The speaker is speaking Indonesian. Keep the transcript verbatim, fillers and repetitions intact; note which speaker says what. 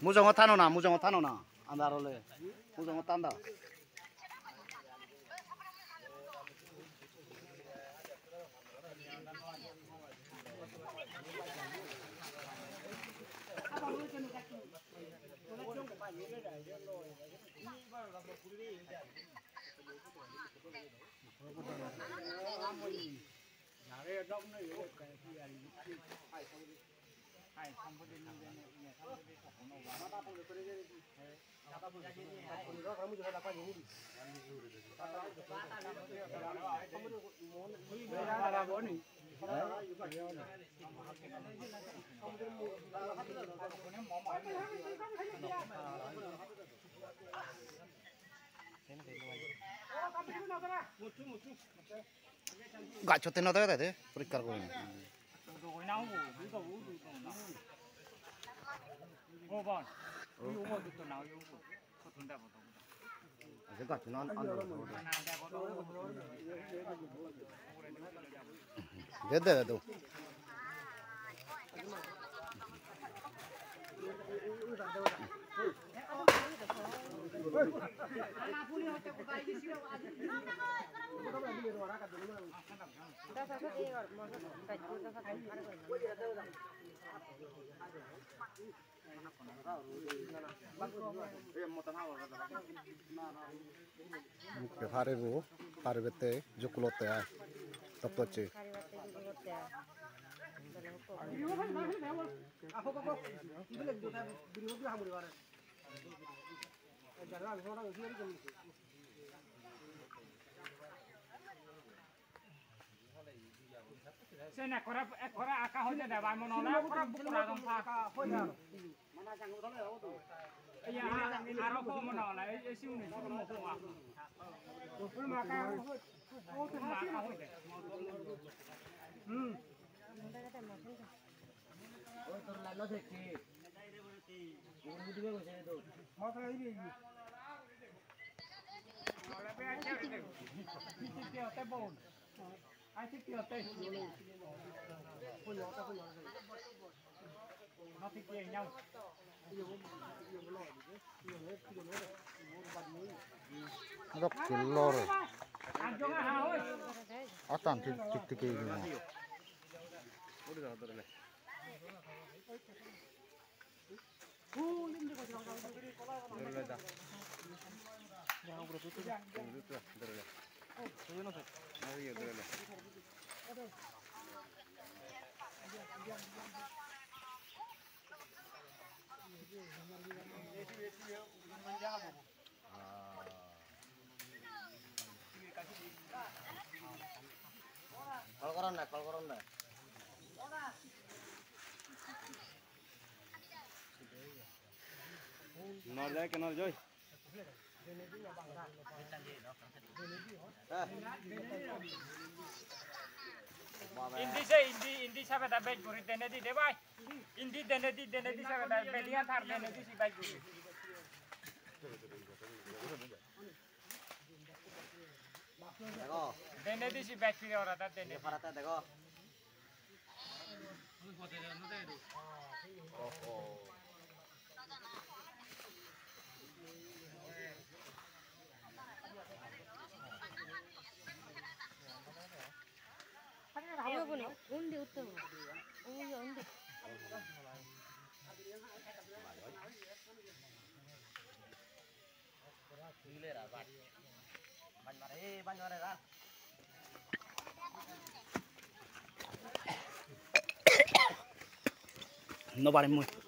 Speaker 1: 무정어 타노나 무정어 타노나 안다로래 무정어 딴다 gak cotin atau ya teh perikar gue ini Agak cuman anu. Gede tuh. Oke, hari bu, hari bete, jukulot ya, tepoci.
Speaker 2: Sena kora kora aka hoja da ba mono la kora bukura dong pa hoja mana jang udah le auto iya aro ko mono la e siu ni ko mo ko wa ko ma ka auto ma ka hoja hmm oi tor la no dekhi ini dibe ko se to ma ka ibi ala pe acha de ni ti te bon ai thích kia tê nó thích kia nhau
Speaker 1: Gấp kilo rồi atan tik tik tik ini Kol koron dah, kol koron dah. Nol lagi, kenal Joy.
Speaker 2: Indi se indi indi siapa dah baik gurih denedi deh bay. Indi denedi denedi siapa dah belian thar denedi si baik gurih.
Speaker 1: देखो
Speaker 2: denedi si baik pilih orang dah denedi.
Speaker 1: Farata देखो ओहो
Speaker 3: 이거 보네. 온데 어떤 거? 오이 온데.
Speaker 1: Gilera bat. Ban mare, ban mare ra. No vale muy.